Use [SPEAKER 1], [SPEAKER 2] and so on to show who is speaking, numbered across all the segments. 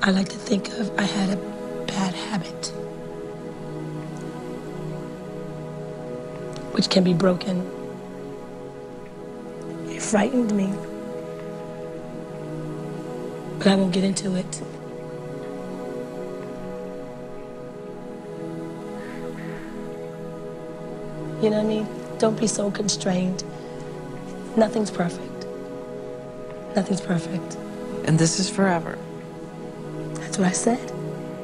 [SPEAKER 1] I like to think of I had a bad habit, which can be broken. It frightened me, but I won't get into it. You know what I mean? Don't be so constrained. Nothing's perfect. Nothing's perfect.
[SPEAKER 2] And this is forever.
[SPEAKER 1] That's what I said.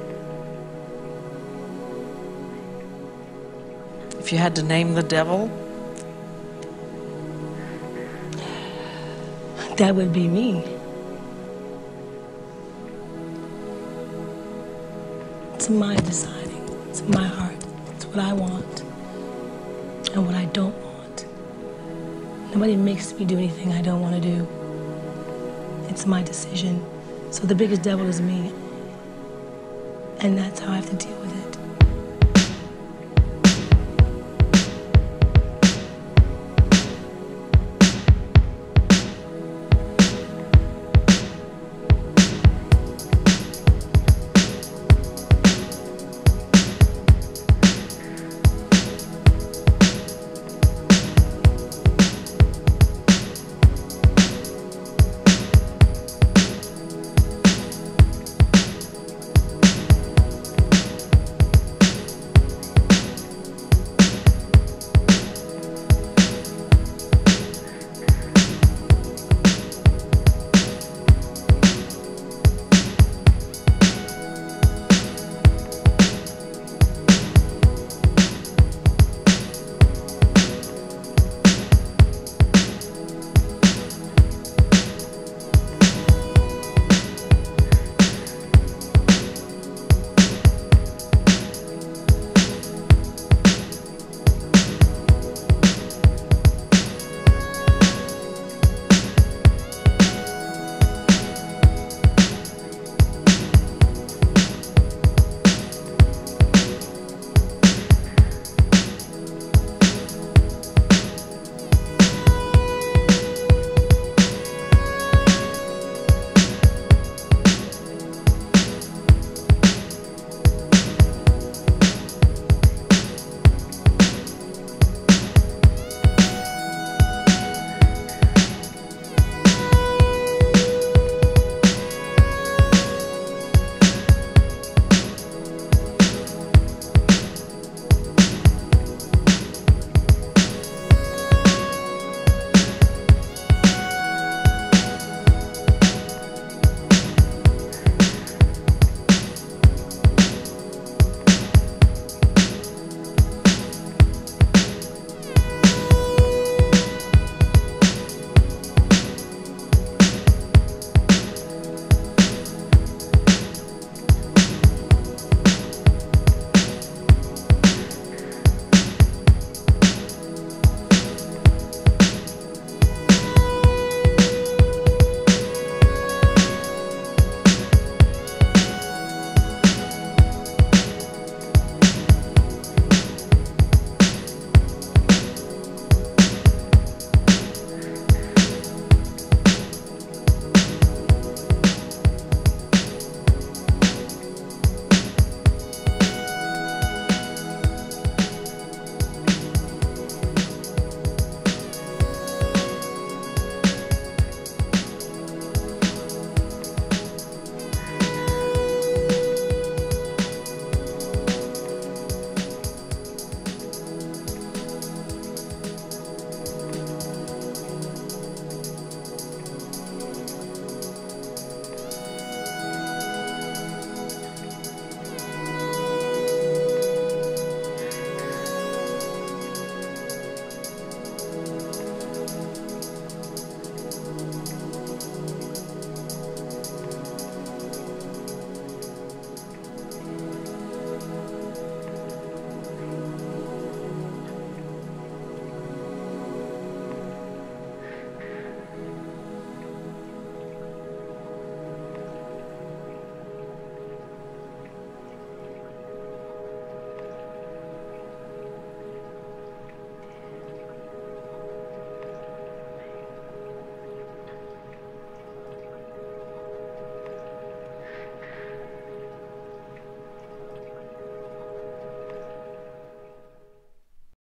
[SPEAKER 2] If you had to name the devil,
[SPEAKER 1] that would be me. It's my deciding. It's my heart. It's what I want and what I don't want. Nobody makes me do anything I don't want to do. It's my decision. So the biggest devil is me. And that's how I have to deal with it.